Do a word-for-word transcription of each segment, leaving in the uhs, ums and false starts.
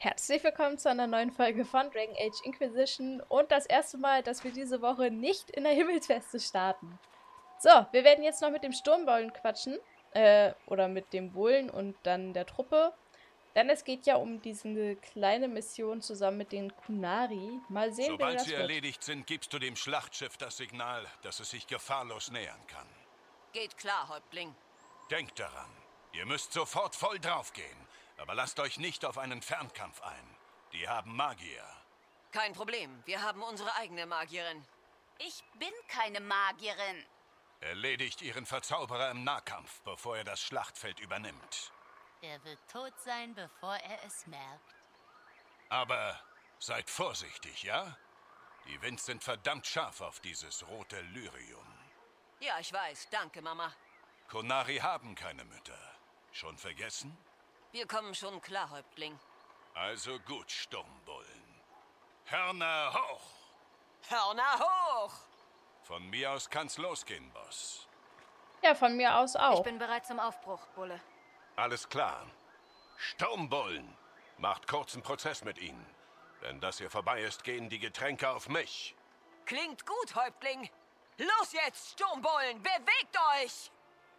Herzlich willkommen zu einer neuen Folge von Dragon Age Inquisition und das erste Mal, dass wir diese Woche nicht in der Himmelsfeste starten. So, wir werden jetzt noch mit dem Sturmbollen quatschen, äh, oder mit dem Bullen und dann der Truppe, denn es geht ja um diese kleine Mission zusammen mit den Kunari. Mal sehen, wie Sobald das sie wird. erledigt sind, gibst du dem Schlachtschiff das Signal, dass es sich gefahrlos nähern kann. Geht klar, Häuptling. Denkt daran, ihr müsst sofort voll draufgehen, aber lasst euch nicht auf einen Fernkampf ein. Die haben Magier. Kein Problem, wir haben unsere eigene Magierin. Ich bin keine Magierin. Erledigt ihren Verzauberer im Nahkampf, bevor er das Schlachtfeld übernimmt. Er wird tot sein, bevor er es merkt. Aber seid vorsichtig, ja? Die Winds sind verdammt scharf auf dieses rote Lyrium. Ja, ich weiß. Danke, Mama. Kunari haben keine Mütter. Schon vergessen? Wir kommen schon klar, Häuptling. Also gut, Sturmbullen. Hörner hoch! Hörner hoch! Von mir aus kann's losgehen, Boss. Ja, von mir aus auch. Ich bin bereit zum Aufbruch, Bulle. Alles klar. Sturmbullen, macht kurzen Prozess mit ihnen. Wenn das hier vorbei ist, gehen die Getränke auf mich. Klingt gut, Häuptling. Los jetzt, Sturmbullen, bewegt euch!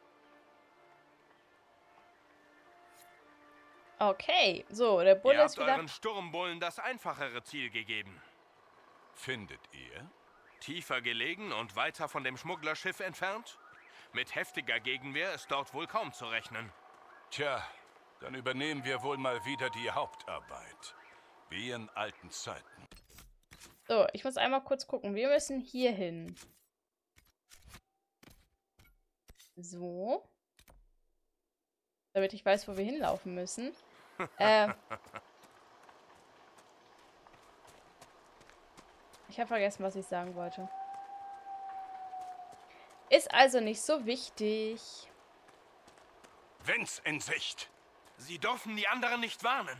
Okay, so, der Bulle Ihr ist habt wieder... euren Sturmbullen das einfachere Ziel gegeben. Findet ihr? Tiefer gelegen und weiter von dem Schmugglerschiff entfernt? Mit heftiger Gegenwehr ist dort wohl kaum zu rechnen. Tja, dann übernehmen wir wohl mal wieder die Hauptarbeit. Wie in alten Zeiten. So, ich muss einmal kurz gucken. Wir müssen hier hin. So. Damit ich weiß, wo wir hinlaufen müssen. äh, ich habe vergessen, was ich sagen wollte. Ist also nicht so wichtig. Winds in Sicht! Sie dürfen die anderen nicht warnen.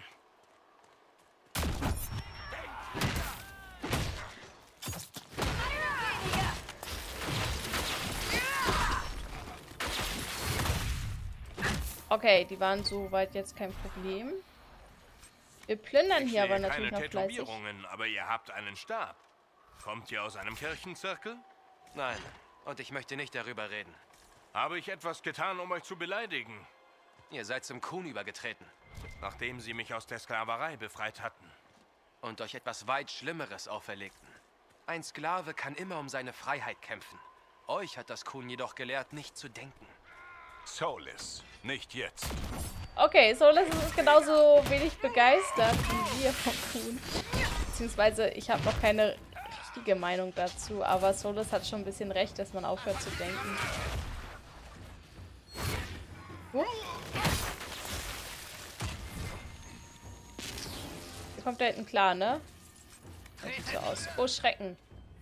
Okay, die waren soweit jetzt kein Problem. Wir plündern Ich hier aber sehe natürlich keine noch fleißig. Tätowierungen, aber ihr habt einen Stab. Kommt ihr aus einem Kirchenzirkel? Nein, und ich möchte nicht darüber reden. Habe ich etwas getan, um euch zu beleidigen? Ihr seid zum Kuhn übergetreten Nachdem sie mich aus der Sklaverei befreit hatten. und euch etwas weit Schlimmeres auferlegten. Ein Sklave kann immer um seine Freiheit kämpfen. Euch hat das Kuhn jedoch gelehrt, nicht zu denken. Solis, nicht jetzt. Okay, Solis ist genauso wenig begeistert wie wir vom Kuhn. Beziehungsweise, ich habe noch keine richtige Meinung dazu, aber Solis hat schon ein bisschen recht, dass man aufhört zu denken. Uh. Hier kommt da hinten klar, ne? Das sieht so aus. Oh, Schrecken.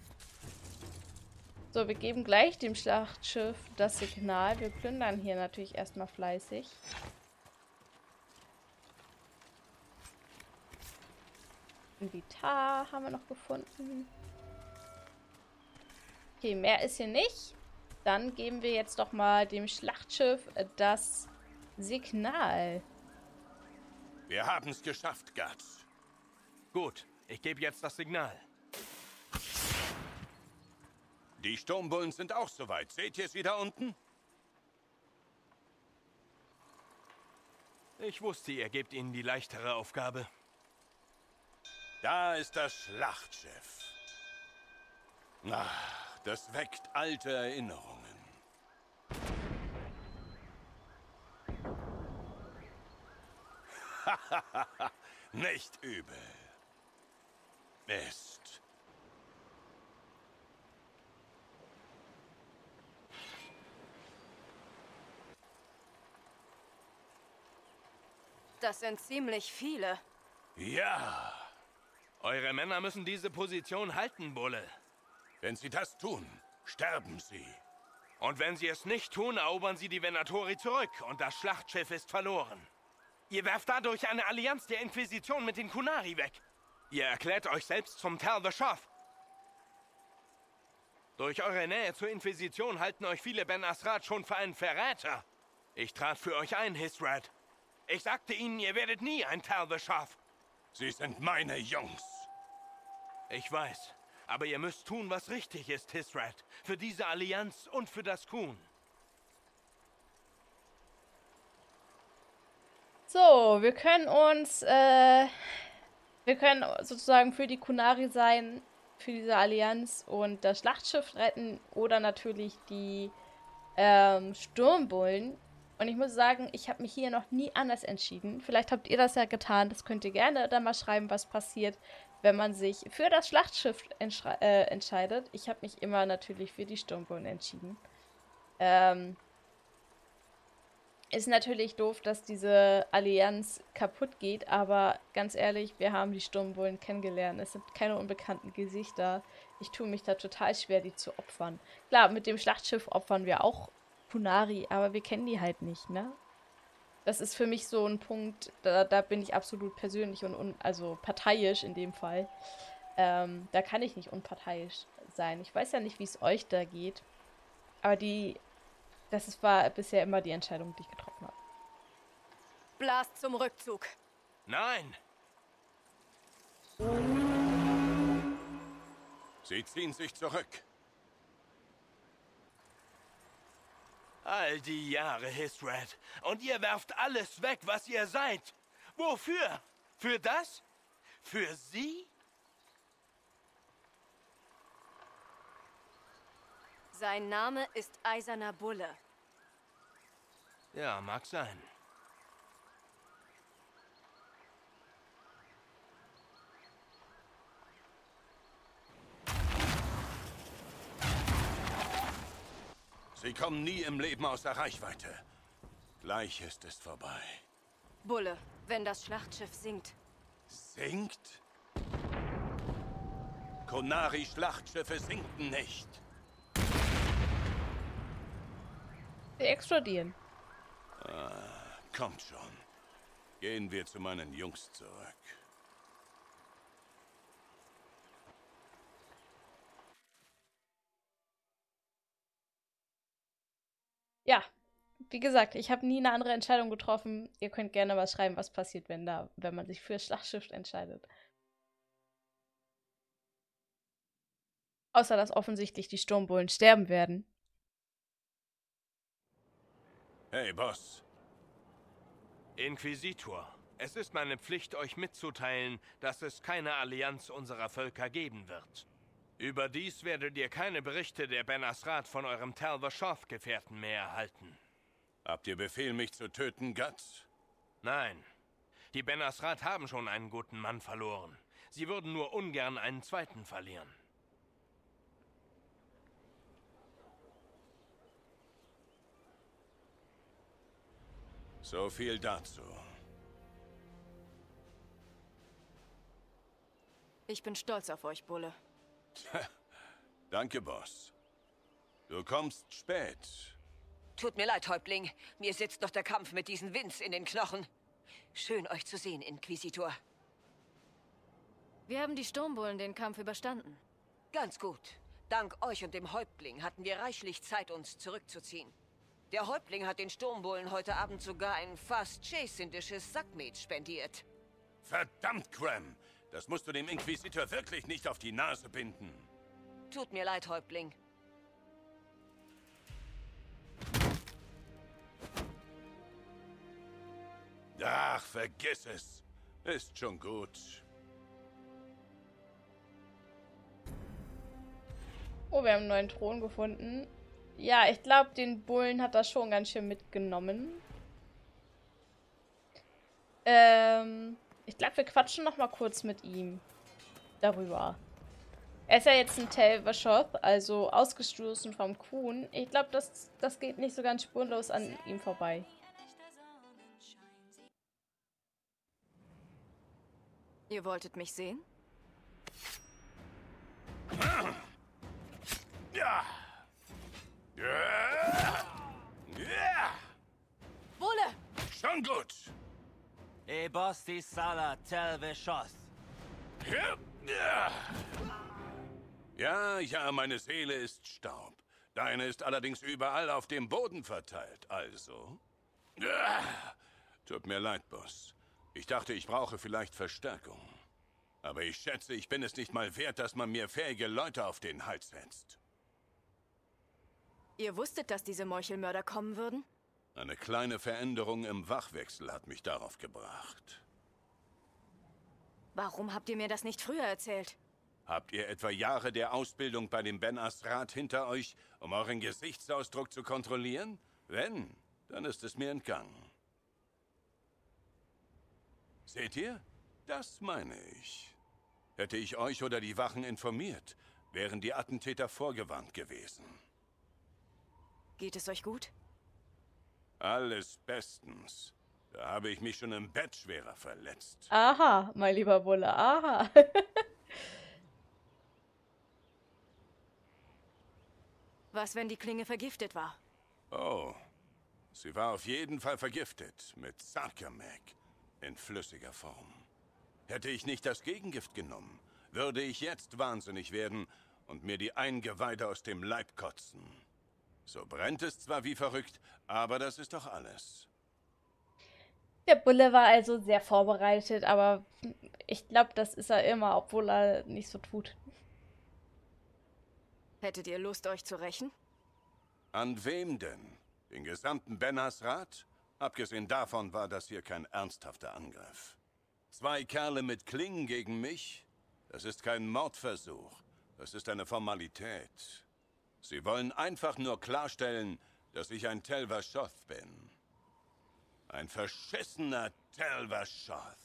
So, wir geben gleich dem Schlachtschiff das Signal. Wir plündern hier natürlich erstmal fleißig. Invitar haben wir noch gefunden. Okay, mehr ist hier nicht. Dann geben wir jetzt doch mal dem Schlachtschiff das Signal. Wir haben's geschafft, Guts. Gut, ich gebe jetzt das Signal. Die Sturmbullen sind auch soweit. Seht ihr sie da unten? Ich wusste, ihr gebt ihnen die leichtere Aufgabe. Da ist das Schlachtschiff. Ach, das weckt alte Erinnerungen. Nicht übel. Mist. Das sind ziemlich viele. Ja, Eure Männer müssen diese Position halten, Bulle. wenn sie das tun, sterben sie. Und wenn sie es nicht tun, erobern sie die Venatori zurück und das Schlachtschiff ist verloren. Ihr werft dadurch eine Allianz der Inquisition mit den Kunari weg. Ihr erklärt euch selbst zum Tal the Shaf. Durch eure Nähe zur Inquisition halten euch viele Ben Asrat schon für einen Verräter. Ich trat für euch ein, Hisrat. Ich sagte ihnen, ihr werdet nie ein Tal the Shaf. Sie sind meine Jungs. Ich weiß. Aber ihr müsst tun, was richtig ist, Hisrat. Für diese Allianz und für das Kuhn. So, wir können uns, äh, wir können sozusagen für die Kunari sein, für diese Allianz und das Schlachtschiff retten oder natürlich die ähm, Sturmbullen. Und ich muss sagen, ich habe mich hier noch nie anders entschieden. Vielleicht habt ihr das ja getan. Das könnt ihr gerne dann mal schreiben, was passiert, wenn man sich für das Schlachtschiff äh, entscheidet. Ich habe mich immer natürlich für die Sturmbullen entschieden. Ähm, ist natürlich doof, dass diese Allianz kaputt geht, aber ganz ehrlich, wir haben die Sturmbullen kennengelernt. Es sind keine unbekannten Gesichter. Ich tue mich da total schwer, die zu opfern. Klar, mit dem Schlachtschiff opfern wir auch Kunari, aber wir kennen die halt nicht, ne? Das ist für mich so ein Punkt, da, da bin ich absolut persönlich und un, also parteiisch in dem Fall. Ähm, da kann ich nicht unparteiisch sein. Ich weiß ja nicht, wie es euch da geht, aber die, das ist, war bisher immer die Entscheidung, die ich getroffen habe. Blast zum Rückzug. Nein! Sie ziehen sich zurück. All die Jahre, Hisrat. Und ihr werft alles weg, was ihr seid. Wofür? Für das? Für sie? Sein Name ist Eiserner Bulle. Ja, mag sein. Sie kommen nie im Leben aus der Reichweite. Gleich ist es vorbei. Bulle, wenn das Schlachtschiff sinkt. Sinkt? Kunari-Schlachtschiffe sinken nicht. Wir explodieren. Ah, kommt schon. Gehen wir zu meinen Jungs zurück. Ja, wie gesagt, ich habe nie eine andere Entscheidung getroffen. Ihr könnt gerne was schreiben, was passiert, wenn da, wenn man sich für das Schlachtschiff entscheidet. Außer, dass offensichtlich die Sturmbullen sterben werden. Hey, Boss. Inquisitor, es ist meine Pflicht, euch mitzuteilen, dass es keine Allianz unserer Völker geben wird. Überdies werdet ihr keine Berichte der Ben Asrat von eurem Tal Vashoth-Gefährten mehr erhalten. Habt ihr Befehl, mich zu töten, Guts? Nein. Die Ben Asrat haben schon einen guten Mann verloren. Sie würden nur ungern einen zweiten verlieren. So viel dazu. Ich bin stolz auf euch, Bulle. Danke, Boss. Du kommst spät. Tut mir leid, Häuptling. Mir sitzt noch der Kampf mit diesen Winds in den Knochen. Schön, euch zu sehen, Inquisitor. Wir haben die Sturmbullen den Kampf überstanden. Ganz gut. Dank euch und dem Häuptling hatten wir reichlich Zeit, uns zurückzuziehen. Der Häuptling hat den Sturmbullen heute Abend sogar ein fast chasindisches Sackmet spendiert. Verdammt, Graham. Das musst du dem Inquisitor wirklich nicht auf die Nase binden. Tut mir leid, Häuptling. Ach, vergiss es. Ist schon gut. Oh, wir haben einen neuen Thron gefunden. Ja, ich glaube, den Bullen hat das schon ganz schön mitgenommen. Ähm, ich glaube, wir quatschen noch mal kurz mit ihm darüber. Er ist ja jetzt ein Tal Vashoth, also ausgestoßen vom Kuhn. Ich glaube, das, das geht nicht so ganz spurlos an ihm vorbei. Ihr wolltet mich sehen? Ja. Ja. Ja. Bulle! Schon gut. E bosti sala Tal Vashoth. Ja. Ja. Ja, ja, meine Seele ist Staub. Deine ist allerdings überall auf dem Boden verteilt, also. Ja. Tut mir leid, Boss. Ich dachte, ich brauche vielleicht Verstärkung. Aber ich schätze, ich bin es nicht mal wert, dass man mir fähige Leute auf den Hals setzt. Ihr wusstet, dass diese Meuchelmörder kommen würden? Eine kleine Veränderung im Wachwechsel hat mich darauf gebracht. Warum habt ihr mir das nicht früher erzählt? Habt ihr etwa Jahre der Ausbildung bei dem Ben Asrat hinter euch, um euren Gesichtsausdruck zu kontrollieren? Wenn, dann ist es mir entgangen. Seht ihr? Das meine ich. Hätte ich euch oder die Wachen informiert, wären die Attentäter vorgewarnt gewesen. Geht es euch gut? Alles bestens. Da habe ich mich schon im Bett schwerer verletzt. Aha, mein lieber Bulle, aha. Was, wenn die Klinge vergiftet war? Oh, sie war auf jeden Fall vergiftet mit Sarkamek in flüssiger Form. Hätte ich nicht das Gegengift genommen, würde ich jetzt wahnsinnig werden und mir die Eingeweide aus dem Leib kotzen. So brennt es zwar wie verrückt, aber das ist doch alles. Der Bulle war also sehr vorbereitet, aber ich glaube, das ist er immer, obwohl er nicht so tut. Hättet ihr Lust, euch zu rächen? An wem denn? Den gesamten Ben Asrat? Abgesehen davon war das hier kein ernsthafter Angriff. Zwei Kerle mit Klingen gegen mich? Das ist kein Mordversuch. Das ist eine Formalität. Sie wollen einfach nur klarstellen, dass ich ein Tel Vashoth bin. Ein verschissener Tel Vashoth.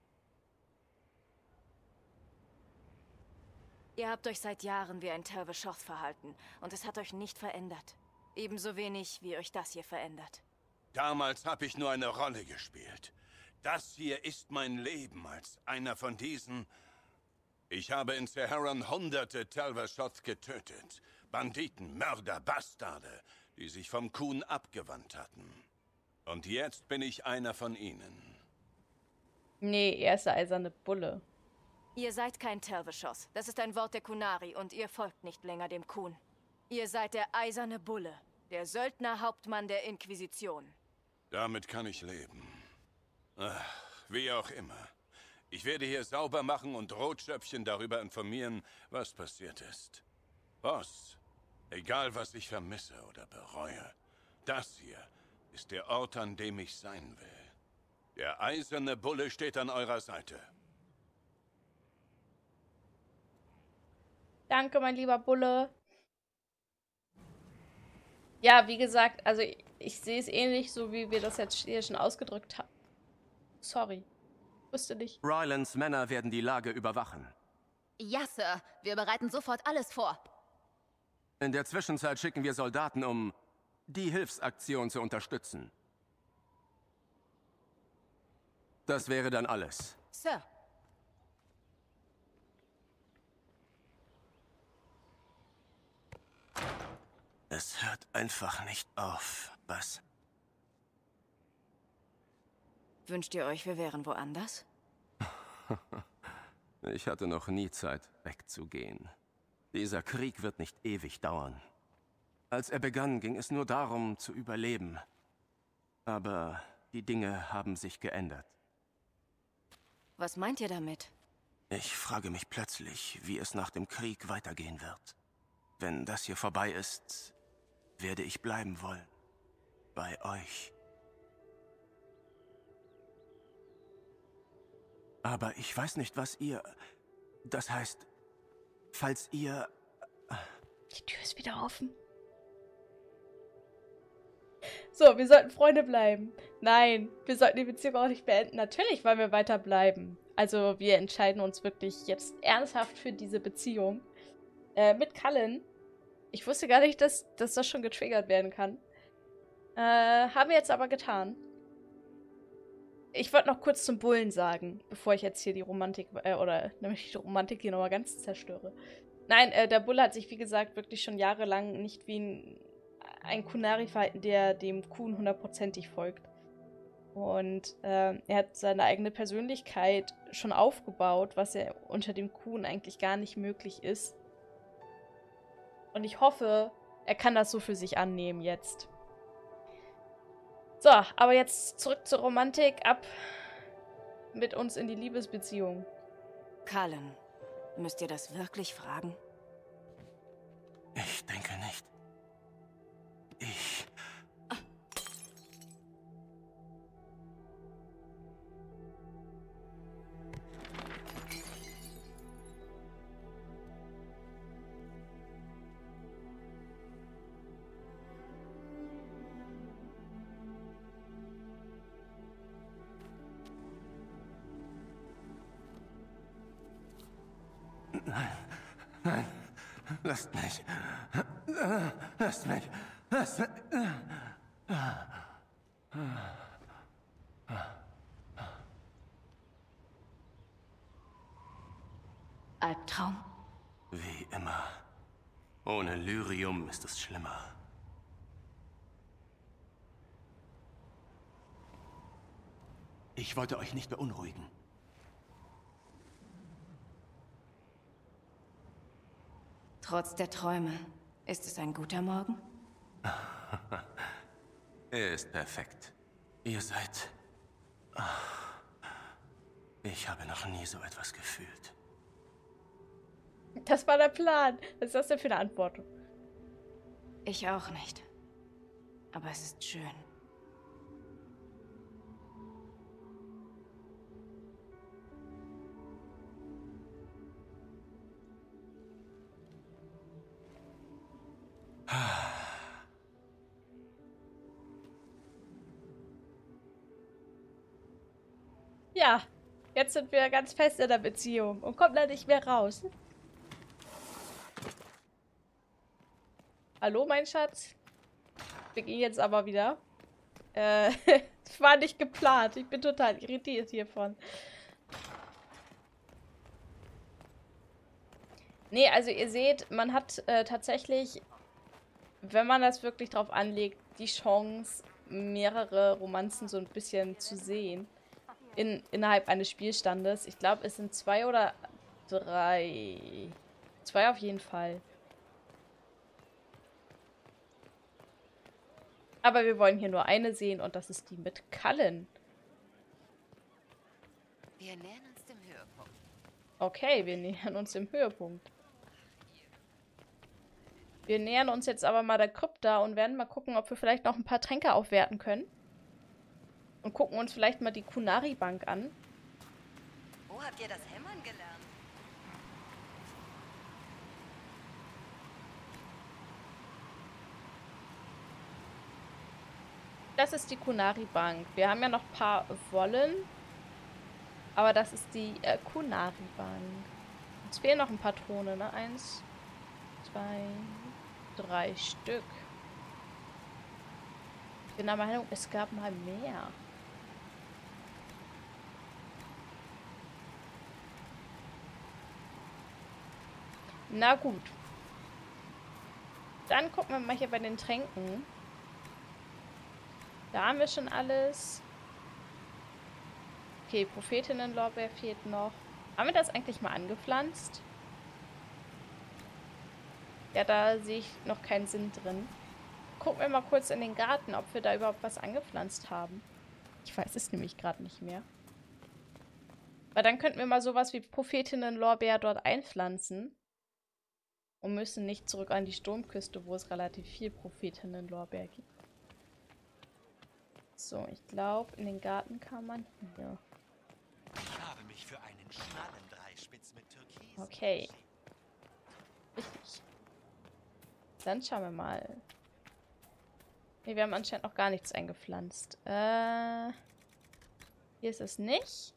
Ihr habt euch seit Jahren wie ein Tel Vashoth verhalten und es hat euch nicht verändert. Ebenso wenig, wie euch das hier verändert. Damals habe ich nur eine Rolle gespielt. Das hier ist mein Leben als einer von diesen. Ich habe in Seheran hunderte Tel Vashoth getötet. Banditen, Mörder, Bastarde, die sich vom Khun abgewandt hatten. Und jetzt bin ich einer von ihnen. Nee, er ist der eiserne Bulle. Ihr seid kein Tel Vashoth. Das ist ein Wort der Qunari und ihr folgt nicht länger dem Khun. Ihr seid der eiserne Bulle, der Söldnerhauptmann der Inquisition. Damit kann ich leben. Ach, wie auch immer. Ich werde hier sauber machen und Rotschöpfchen darüber informieren, was passiert ist. Boss, egal was ich vermisse oder bereue, das hier ist der Ort, an dem ich sein will. Der eiserne Bulle steht an eurer Seite. Danke, mein lieber Bulle. Ja, wie gesagt, also ich, ich sehe es ähnlich, so wie wir das jetzt hier schon ausgedrückt haben. Sorry. Wusste nicht. Rylands Männer werden die Lage überwachen. Ja, Sir. Wir bereiten sofort alles vor. In der Zwischenzeit schicken wir Soldaten, um die Hilfsaktion zu unterstützen. Das wäre dann alles. Sir. Es hört einfach nicht auf, was? Wünscht ihr euch, wir wären woanders? Ich hatte noch nie Zeit, wegzugehen. Dieser Krieg wird nicht ewig dauern. Als er begann, ging es nur darum, zu überleben. Aber die Dinge haben sich geändert. Was meint ihr damit? Ich frage mich plötzlich, wie es nach dem Krieg weitergehen wird. Wenn das hier vorbei ist, werde ich bleiben wollen. Bei euch. Aber ich weiß nicht, was ihr... Das heißt, falls ihr... Die Tür ist wieder offen. So, wir sollten Freunde bleiben. Nein, wir sollten die Beziehung auch nicht beenden. Natürlich wollen wir weiter bleiben. Also wir entscheiden uns wirklich jetzt ernsthaft für diese Beziehung. Äh, mit Cullen. Ich wusste gar nicht, dass, dass das schon getriggert werden kann. Äh, haben wir jetzt aber getan. Ich wollte noch kurz zum Bullen sagen, bevor ich jetzt hier die Romantik, äh, oder nämlich die Romantik hier nochmal ganz zerstöre. Nein, äh, der Bulle hat sich, wie gesagt, wirklich schon jahrelang nicht wie ein, ein Qunari verhalten, der dem Khun hundertprozentig folgt. Und äh, er hat seine eigene Persönlichkeit schon aufgebaut, was ja unter dem Khun eigentlich gar nicht möglich ist. Und ich hoffe, er kann das so für sich annehmen jetzt. So, aber jetzt zurück zur Romantik, ab mit uns in die Liebesbeziehung. Cullen. Müsst ihr das wirklich fragen? Ich denke nicht. Ich... Nein, nein, lasst mich. Lasst mich. Lasst mich. Albtraum? Wie immer. Ohne Lyrium ist es schlimmer. Ich wollte euch nicht beunruhigen. Trotz der Träume, ist es ein guter Morgen? Er ist perfekt. Ihr seid... Ich habe noch nie so etwas gefühlt. Das war der Plan. Was ist das denn für eine Antwort? Ich auch nicht. Aber es ist schön. Ja, jetzt sind wir ganz fest in der Beziehung und kommen da nicht mehr raus. Hallo, mein Schatz? Wir gehen jetzt aber wieder. Äh, das war nicht geplant. Ich bin total irritiert hiervon. Nee, also ihr seht, man hat äh, tatsächlich, wenn man das wirklich drauf anlegt, die Chance, mehrere Romanzen so ein bisschen zu sehen. In, innerhalb eines Spielstandes. Ich glaube, es sind zwei oder drei. Zwei auf jeden Fall. Aber wir wollen hier nur eine sehen und das ist die mit Cullen. Wir nähern uns dem Höhepunkt. Okay, wir nähern uns dem Höhepunkt. Wir nähern uns jetzt aber mal der Krypta und werden mal gucken, ob wir vielleicht noch ein paar Tränke aufwerten können. Und gucken uns vielleicht mal die Qunari-Bank an. Wo habt ihr das Hämmern gelernt? Das ist die Qunari-Bank. Wir haben ja noch ein paar Wollen. Aber das ist die äh, Qunari-Bank. Uns fehlen noch ein paar Throne, ne? Eins, zwei, drei Stück. Ich bin der Meinung, es gab mal mehr. Na gut. Dann gucken wir mal hier bei den Tränken. Da haben wir schon alles. Okay, Prophetinnenlorbeer fehlt noch. Haben wir das eigentlich mal angepflanzt? Ja, da sehe ich noch keinen Sinn drin. Gucken wir mal kurz in den Garten, ob wir da überhaupt was angepflanzt haben. Ich weiß es nämlich gerade nicht mehr. Weil dann könnten wir mal sowas wie Prophetinnenlorbeer dort einpflanzen. Und müssen nicht zurück an die Sturmküste, wo es relativ viel Prophetinnenlorbeer gibt. So, ich glaube, in den Garten kann man hier. Ich habe mich für einen Schnallendreispitz mit Türkis. Okay. Richtig. Dann schauen wir mal. Ne, wir haben anscheinend noch gar nichts eingepflanzt. Äh. Hier ist es nicht.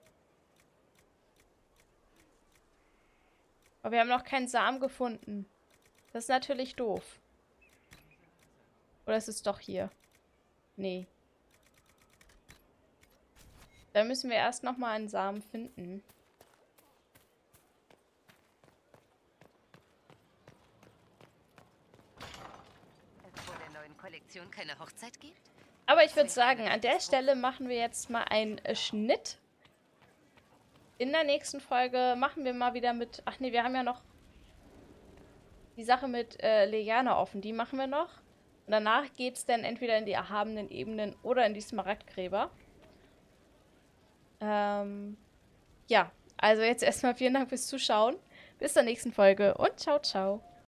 Aber wir haben noch keinen Samen gefunden. Das ist natürlich doof. Oder ist es doch hier? Nee. Da müssen wir erst noch mal einen Samen finden. Es vor der neuen Kollektion keine Hochzeit gibt? Aber ich würde sagen, an der Stelle machen wir jetzt mal einen äh, Schnitt. In der nächsten Folge machen wir mal wieder mit... Ach nee, wir haben ja noch die Sache mit äh, Leliana offen. Die machen wir noch. Und danach geht es dann entweder in die erhabenen Ebenen oder in die Smaragdgräber. Ähm, ja, Also jetzt erstmal vielen Dank fürs Zuschauen. Bis zur nächsten Folge und ciao, ciao.